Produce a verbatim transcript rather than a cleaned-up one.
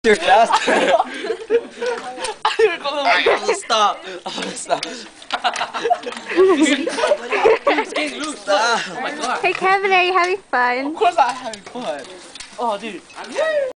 You're faster. I'm gonna stop. I'm gonna stop. It's getting loose. Stop. Oh my god. Hey Kevin, are you having fun? Of course I'm having fun. Oh, dude.